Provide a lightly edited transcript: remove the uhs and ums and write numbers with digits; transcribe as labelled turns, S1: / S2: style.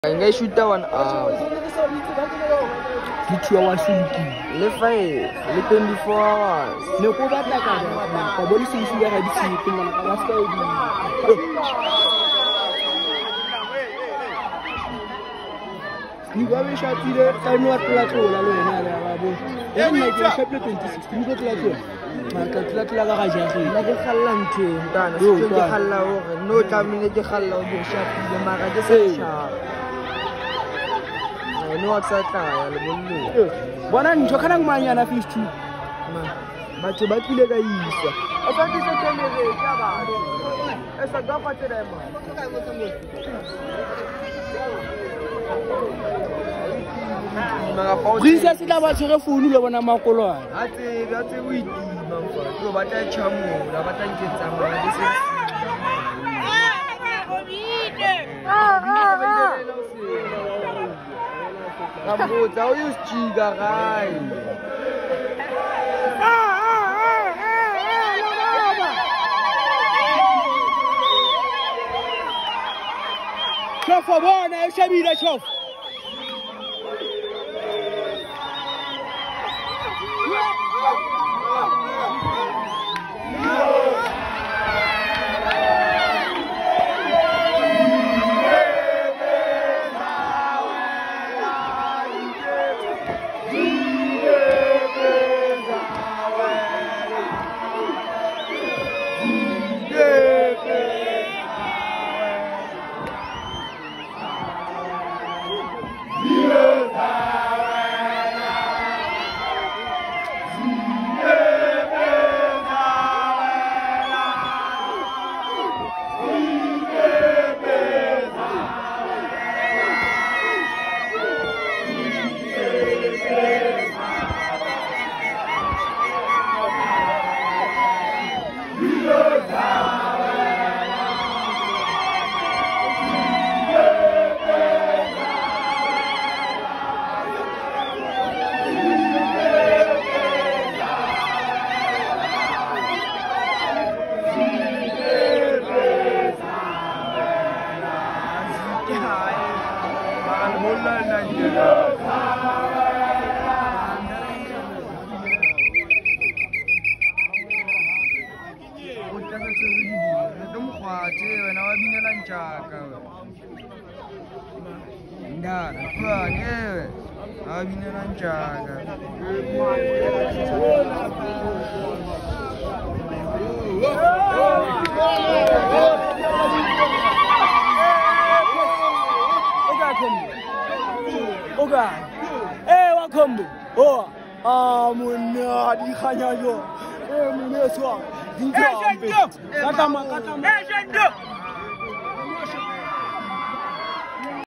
S1: I shoot that one out.
S2: Did you want to
S1: Left 5, le 24 hours.
S2: no go back like that? The body says you are sleeping on a you go and shot you there. I know what to like. Then my chapter 26. You go to like my calculator.
S1: La ke khalla ntho ntana se ke khalla hore no tlamile ke khalla ho shapile mara ke se sharp. No wa tsaka ya le bollo.
S2: Bona ntho kana ngmanyana 52.
S1: Batho ba tlile ka isa. O ba ke se tlemere ka batho. Esa ga patela mo.
S2: Princess la ba tshwere phone le bona makolwana.
S1: A tse o itima mfa. Tlo ba tla chamola, ba tla nketsa mara ke se. Kamboza uyusijika hayi.
S2: Shofa bona eshabile shofa.